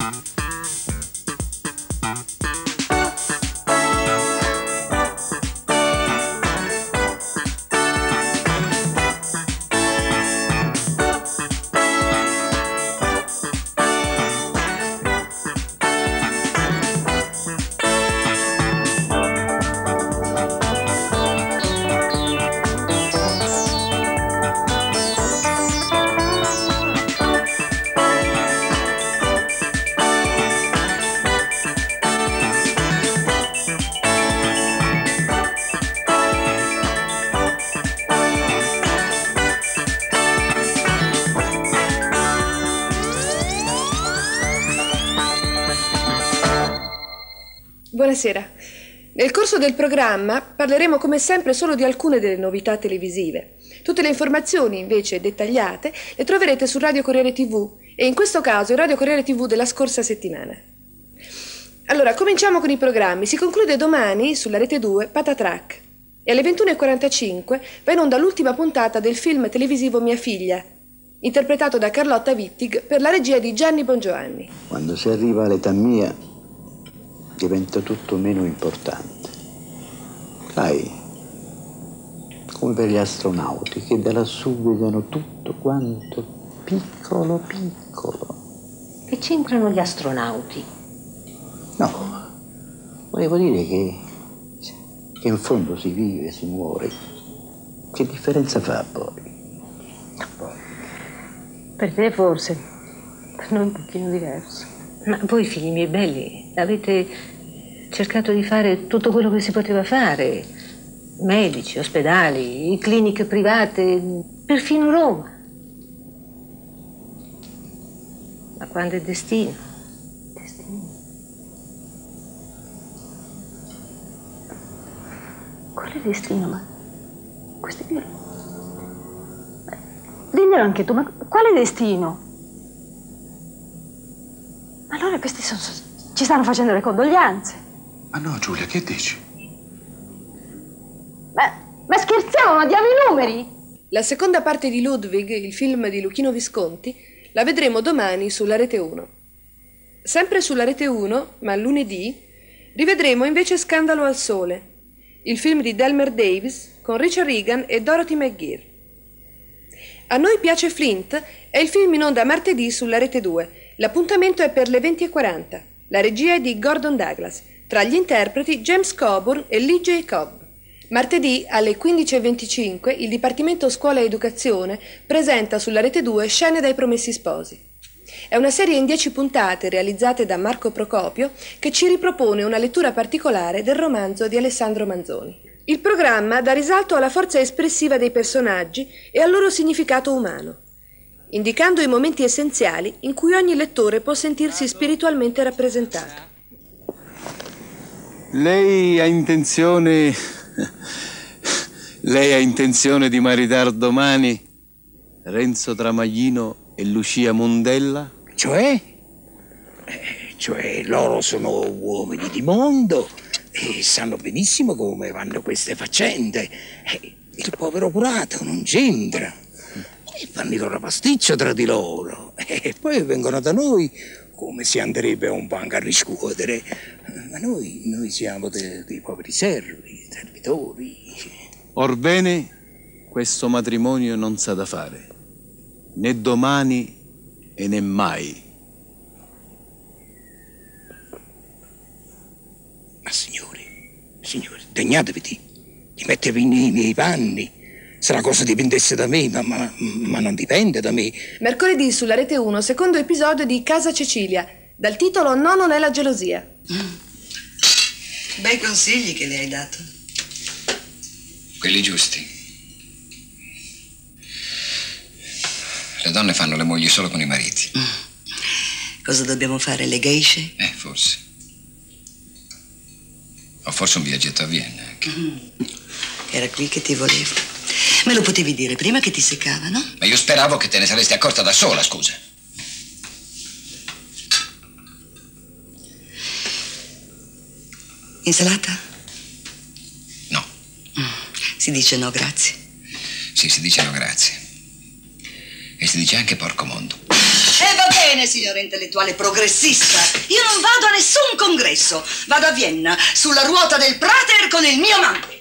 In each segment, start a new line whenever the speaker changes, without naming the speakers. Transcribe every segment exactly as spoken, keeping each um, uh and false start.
Buonasera. Nel corso del programma parleremo come sempre solo di alcune delle novità televisive. Tutte le informazioni invece dettagliate le troverete su Radio Corriere tivù e in questo caso il Radio Corriere tivù della scorsa settimana. Allora, cominciamo con i programmi. Si conclude domani sulla Rete due Patatrack e alle ventuno e quarantacinque va in onda l'ultima puntata del film televisivo Mia figlia, interpretato da Carlotta Wittig per la regia di Gianni Bongiovanni.
Quando si arriva all'età mia diventa tutto meno importante. Sai, come per gli astronauti che da lassù vedono tutto quanto piccolo piccolo.
Che c'entrano gli astronauti?
No, volevo dire che, che in fondo si vive, si muore. Che differenza fa poi?
Per te forse, per noi un pochino diverso. Ma voi, figli miei belli, avete cercato di fare tutto quello che si poteva fare. Medici, ospedali, cliniche private, perfino Roma. Ma quando è destino? Destino. Quale destino? Ma questi... Dimmelo anche tu, ma quale destino? Allora questi sono, ci stanno facendo le condoglianze.
Ma no, Giulia, che dici?
Ma, ma scherziamo, ma diamo i numeri?
La seconda parte di Ludwig, il film di Luchino Visconti, la vedremo domani sulla Rete uno. Sempre sulla Rete uno, ma lunedì, rivedremo invece Scandalo al Sole, il film di Delmer Davis con Richard Regan e Dorothy McGuire. A noi piace Flint è il film in onda martedì sulla Rete due. L'appuntamento è per le venti e quaranta. La regia è di Gordon Douglas. Tra gli interpreti James Coburn e Lee J. Cobb. Martedì alle quindici e venticinque il Dipartimento Scuola e Educazione presenta sulla Rete due Scene dai Promessi Sposi. È una serie in dieci puntate realizzate da Marco Procopio che ci ripropone una lettura particolare del romanzo di Alessandro Manzoni. Il programma dà risalto alla forza espressiva dei personaggi e al loro significato umano, indicando i momenti essenziali in cui ogni lettore può sentirsi spiritualmente rappresentato.
Lei ha intenzione... Lei ha intenzione di maritare domani Renzo Tramaglino e Lucia Mondella?
Cioè? Eh, cioè loro sono uomini di mondo e sanno benissimo come vanno queste faccende. Eh, il povero curato non c'entra. E fanno il loro pasticcio tra di loro. E poi vengono da noi come si andrebbe un banco a riscuotere. Ma noi, noi siamo dei, dei poveri servi, servitori.
Orbene, questo matrimonio non s'ha da fare. Né domani e né mai.
Ma signori, signori, degnatevi di, di mettervi nei miei panni. Se la cosa dipendesse da me, ma, ma, ma non dipende da me.
Mercoledì sulla Rete uno, secondo episodio di Casa Cecilia, dal titolo No, non è la gelosia.
Mm. Bei consigli che le hai dato.
Quelli giusti. Le donne fanno le mogli solo con i mariti.
Mm. Cosa dobbiamo fare, le geishe?
Eh, forse. O forse un viaggetto a Vienna anche.
Mm. Era qui che ti volevo. Me lo potevi dire prima che ti seccava, no?
Ma io speravo che te ne saresti accorta da sola, scusa.
Insalata?
No.
Mm. Si dice no, grazie.
Sì, si dice no, grazie. E si dice anche porco mondo.
E eh, va bene, bene, signora intellettuale progressista. Io non vado a nessun congresso. Vado a Vienna, sulla ruota del Prater con il mio amante.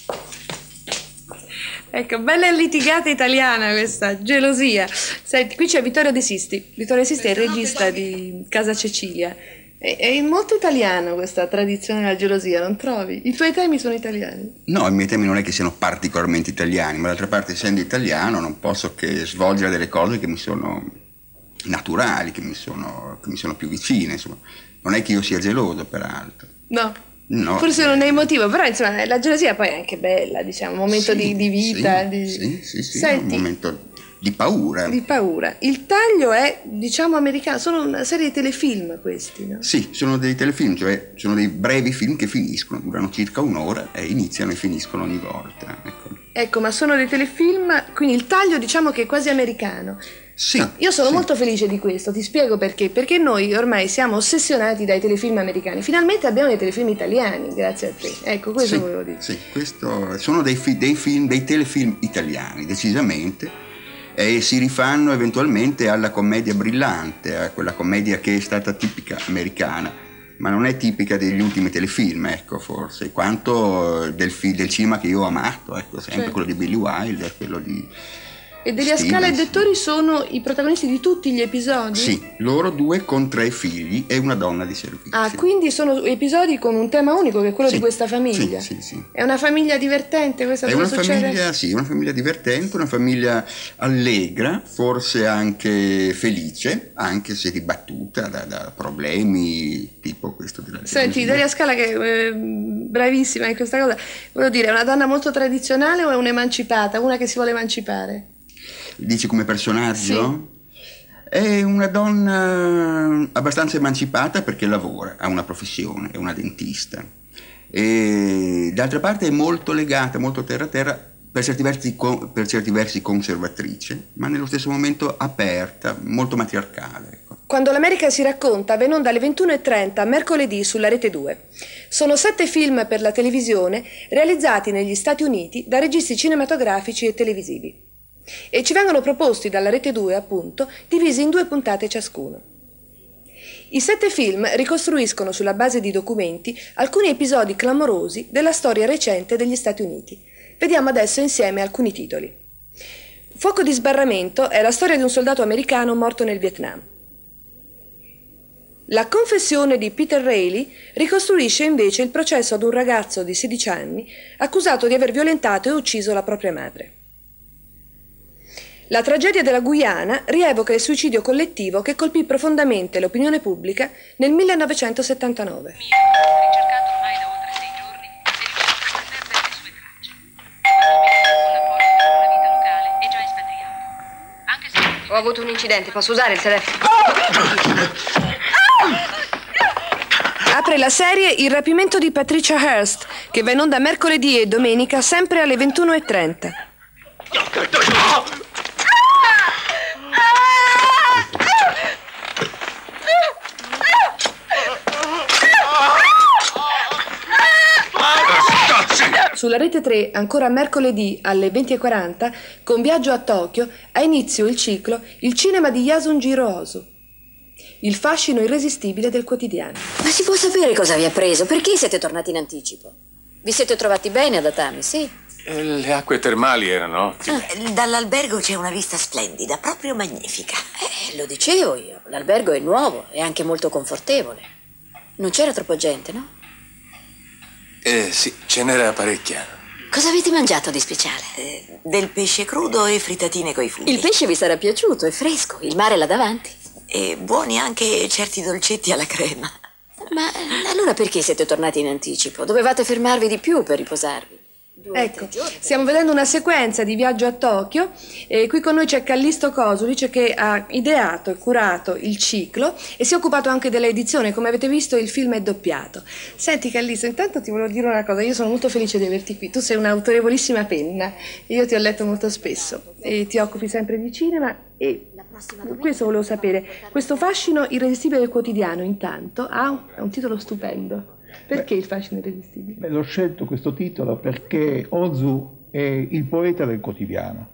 Ecco, bella litigata italiana questa, gelosia. Senti, qui c'è Vittorio De Sisti. Vittorio De Sisti è il regista di Casa Cecilia. È, è molto italiana questa tradizione della gelosia, non trovi? I tuoi temi sono italiani?
No, i miei temi non è che siano particolarmente italiani, ma d'altra parte, essendo italiano, non posso che svolgere delle cose che mi sono naturali, che mi sono, che mi sono più vicine, insomma. Non è che io sia geloso, peraltro.
No.
No,
forse non è motivo, però insomma la gelosia poi è anche bella, diciamo, un momento
sì,
di, di vita.
Sì,
di...
sì, sì, sì,
Senti,
un momento di paura.
Di paura. Il taglio è, diciamo, americano, sono una serie di telefilm questi, no?
Sì, sono dei telefilm, cioè sono dei brevi film che finiscono, durano circa un'ora e iniziano e finiscono ogni volta. Ecco,
ecco, ma sono dei telefilm, quindi il taglio diciamo che è quasi americano.
Sì,
no, io sono
sì.
molto felice di questo, ti spiego perché. Perché noi ormai siamo ossessionati dai telefilm americani. Finalmente abbiamo dei telefilm italiani, grazie a te. Ecco, questo
sì,
volevo dire.
Sì, questo sono dei, fi- dei film, dei telefilm italiani, decisamente, e si rifanno eventualmente alla commedia brillante, a quella commedia che è stata tipica americana, ma non è tipica degli ultimi telefilm, ecco, forse, quanto del, fi- del cinema che io ho amato, ecco, sempre
Sì.
quello di Billy Wilder, quello di...
E Delia Scala e Dettori sono i protagonisti di tutti gli episodi?
Sì, loro due con tre figli e una donna di servizio.
Ah, quindi sono episodi con un tema unico che è quello
sì,
di questa famiglia?
Sì, sì, sì.
È una famiglia divertente questa?
È
dove
una
succede?
famiglia, sì, una famiglia divertente, una famiglia allegra, forse anche felice, anche se dibattuta da, da problemi tipo questo della
Senti, Delia Scala che è eh, bravissima in questa cosa, volevo dire, è una donna molto tradizionale o è un'emancipata, una che si vuole emancipare?
Dici come personaggio? Sì. È una donna abbastanza emancipata perché lavora, ha una professione, è una dentista. E d'altra parte è molto legata, molto terra a terra, per certi versi, per certi versi conservatrice, ma nello stesso momento aperta, molto matriarcale. Ecco.
Quando l'America si racconta va in onda alle ventuno e trenta mercoledì sulla Rete due. Sono sette film per la televisione realizzati negli Stati Uniti da registi cinematografici e televisivi. E ci vengono proposti dalla Rete due, appunto, divisi in due puntate ciascuno. I sette film ricostruiscono sulla base di documenti alcuni episodi clamorosi della storia recente degli Stati Uniti. Vediamo adesso insieme alcuni titoli. Fuoco di sbarramento è la storia di un soldato americano morto nel Vietnam. La confessione di Peter Reilly ricostruisce invece il processo ad un ragazzo di sedici anni accusato di aver violentato e ucciso la propria madre. La tragedia della Guyana rievoca il suicidio collettivo che colpì profondamente l'opinione pubblica nel millenovecentosettantanove.
Ricercato ormai da oltre sei giorni, si è riuscito a perdere le sue tracce. La vita locale è già espatriato. Anche se...
Ho avuto un incidente, posso usare il telefono?
Apre la serie Il rapimento di Patricia Hearst, che va in onda mercoledì e domenica sempre alle ventuno e trenta. Sulla Rete tre, ancora mercoledì alle venti e quaranta, con Viaggio a Tokyo, ha inizio il ciclo Il cinema di Yasunjiro Ozu. Il fascino irresistibile del quotidiano.
Ma si può sapere cosa vi ha preso? Perché siete tornati in anticipo? Vi siete trovati bene ad Atami, sì?
Eh, le acque termali erano ottime.
Ah, dall'albergo c'è una vista splendida, proprio magnifica.
Eh, lo dicevo io. L'albergo è nuovo e anche molto confortevole. Non c'era troppo gente, no?
Eh sì, ce n'era parecchia.
Cosa avete mangiato di speciale?
Eh, del pesce crudo e fritatine coi funghi.
Il pesce vi sarà piaciuto, è fresco. Il mare là davanti.
E buoni anche certi dolcetti alla crema.
Ma allora perché siete tornati in anticipo? Dovevate fermarvi di più per riposarvi.
Ecco, stiamo vedendo una sequenza di Viaggio a Tokyo e qui con noi c'è Callisto Cosulic che ha ideato e curato il ciclo e si è occupato anche dell'edizione. Come avete visto il film è doppiato. Senti Callisto, intanto ti volevo dire una cosa, io sono molto felice di averti qui, tu sei un'autorevolissima penna, io ti ho letto molto spesso e ti occupi sempre di cinema e questo volevo sapere, questo fascino irresistibile del quotidiano intanto ha un, ha un titolo stupendo. Perché il fascino irresistibile?
Beh, l'ho scelto questo titolo perché Ozu è il poeta del quotidiano.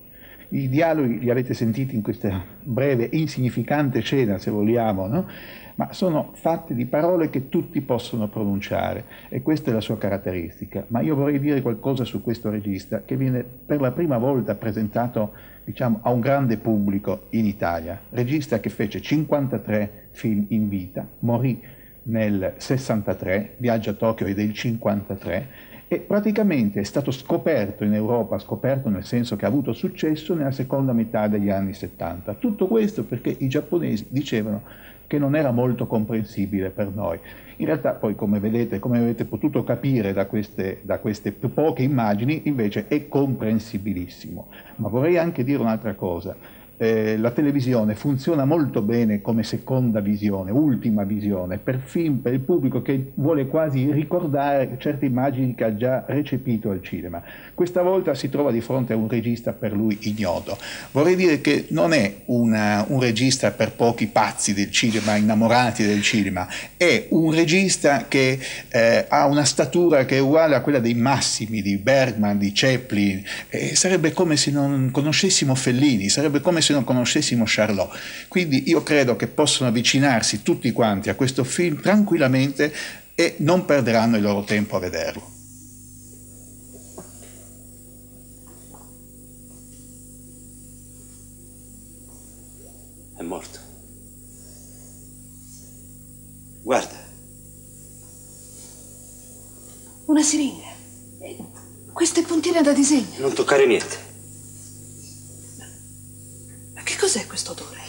I dialoghi li avete sentiti in questa breve, insignificante scena, se vogliamo, no? Ma sono fatti di parole che tutti possono pronunciare e questa è la sua caratteristica. Ma io vorrei dire qualcosa su questo regista che viene per la prima volta presentato, diciamo, a un grande pubblico in Italia. Regista che fece cinquantatré film in vita, morì nel sessantatré, Viaggio a Tokyo è del cinquantatré, e praticamente è stato scoperto in Europa, scoperto nel senso che ha avuto successo nella seconda metà degli anni settanta. Tutto questo perché i giapponesi dicevano che non era molto comprensibile per noi. In realtà poi, come vedete, come avete potuto capire da queste, da queste poche immagini, invece è comprensibilissimo. Ma vorrei anche dire un'altra cosa. Eh, la televisione funziona molto bene come seconda visione, ultima visione, per film, per il pubblico che vuole quasi ricordare certe immagini che ha già recepito al cinema. Questa volta si trova di fronte a un regista per lui ignoto. Vorrei dire che non è una, un regista per pochi pazzi del cinema, innamorati del cinema, è un regista che eh, ha una statura che è uguale a quella dei massimi di Bergman, di Chaplin. Eh, sarebbe come se non conoscessimo Fellini, sarebbe come se se non conoscessimo Charlot. Quindi io credo che possono avvicinarsi tutti quanti a questo film tranquillamente e non perderanno il loro tempo a vederlo.
È morto. Guarda.
Una siringa. Queste puntine da disegno.
Non toccare niente.
Che cos'è questo odore?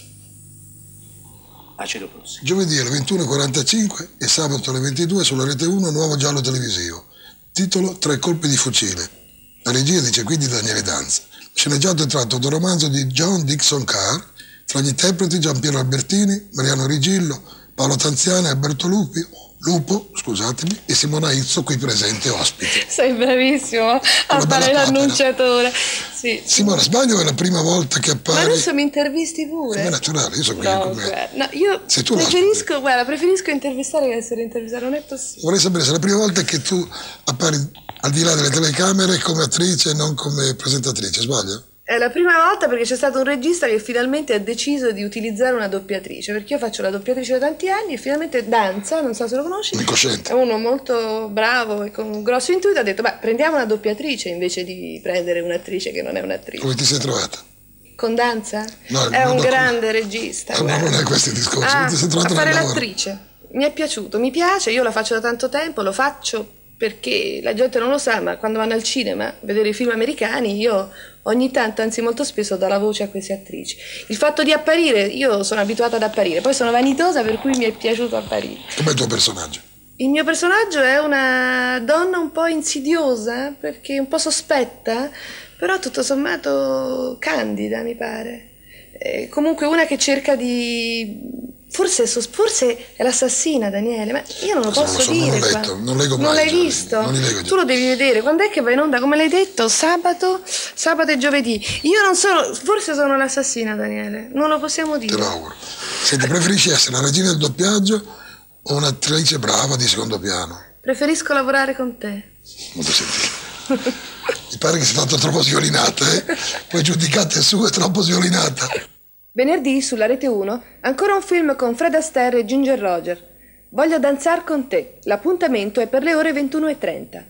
Acido prossimo.
Giovedì alle ventuno e quarantacinque e sabato alle ventidue sulla Rete uno nuovo giallo televisivo. Titolo Tre colpi di fucile. La regia dice quindi Daniele Danza. Sceneggiato è tratto da un romanzo di John Dixon Carr, tra gli interpreti Giampiero Albertini, Mariano Rigillo, Paolo Tanziani, Alberto Lupi, Lupo, scusatemi, e Simona Izzo, qui presente ospite.
Sei bravissimo a fare l'annunciatore. Sì.
Simona, sbaglio, è la prima volta che appari.
Ma adesso mi intervisti pure.
È naturale, io sono qui
no,
con me.
No, io
Se tu
preferisco, guarda, preferisco intervistare che essere intervistato, non è possibile.
Vorrei sapere se è la prima volta che tu appari al di là delle telecamere come attrice e non come presentatrice, sbaglio?
È la prima volta perché c'è stato un regista che finalmente ha deciso di utilizzare una doppiatrice, perché io faccio la doppiatrice da tanti anni e finalmente Danza, non so se lo conosci, è uno molto bravo e con un grosso intuito, ha detto beh, prendiamo una doppiatrice invece di prendere un'attrice che non è un'attrice.
Come ti sei trovata?
Con Danza?
No,
è un
no,
grande no. regista.
No, non è questo il discorso,
ah,
ti sei trovata
a fare
lavoro.
l'attrice. Mi è piaciuto, mi piace, io la faccio da tanto tempo, lo faccio perché la gente non lo sa, ma quando vanno al cinema a vedere i film americani io ogni tanto, anzi molto spesso, do la voce a queste attrici. Il fatto di apparire, io sono abituata ad apparire, poi sono vanitosa per cui mi è piaciuto apparire.
Com'è il tuo personaggio?
Il mio personaggio è una donna un po' insidiosa, perché un po' sospetta, però tutto sommato candida mi pare. Eh, comunque una che cerca di... Forse, forse è l'assassina, Daniele, ma io non lo
Cosa
posso
non lo so,
dire.
Non, letto, non leggo mai.
Non l'hai visto?
Non li leggo
tu lo devi vedere. Quando è che va in onda? Come l'hai detto? Sabato? Sabato e giovedì. Io non sono... Forse sono l'assassina, Daniele. Non lo possiamo dire.
Te lo auguro. Senti, preferisci essere la regina del doppiaggio o un'attrice brava di secondo piano?
Preferisco lavorare con te.
Molto sentito. Mi pare che sia stata troppo sviolinata, eh? Poi giudicate su, è troppo sviolinata.
Venerdì sulla Rete uno ancora un film con Fred Astaire e Ginger Roger. Voglio danzar con te. L'appuntamento è per le ore ventuno e trenta.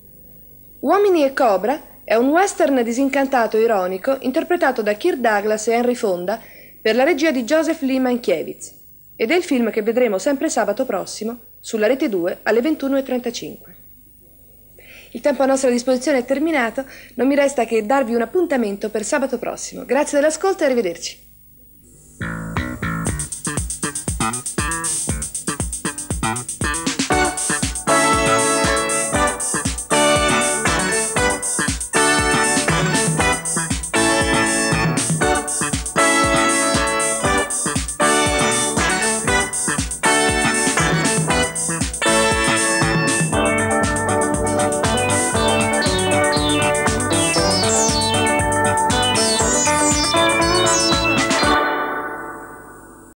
Uomini e Cobra è un western disincantato e ironico interpretato da Kirk Douglas e Henry Fonda per la regia di Joseph Lee Mankiewicz ed è il film che vedremo sempre sabato prossimo sulla Rete due alle ventuno e trentacinque. Il tempo a nostra disposizione è terminato, non mi resta che darvi un appuntamento per sabato prossimo. Grazie dell'ascolto e arrivederci.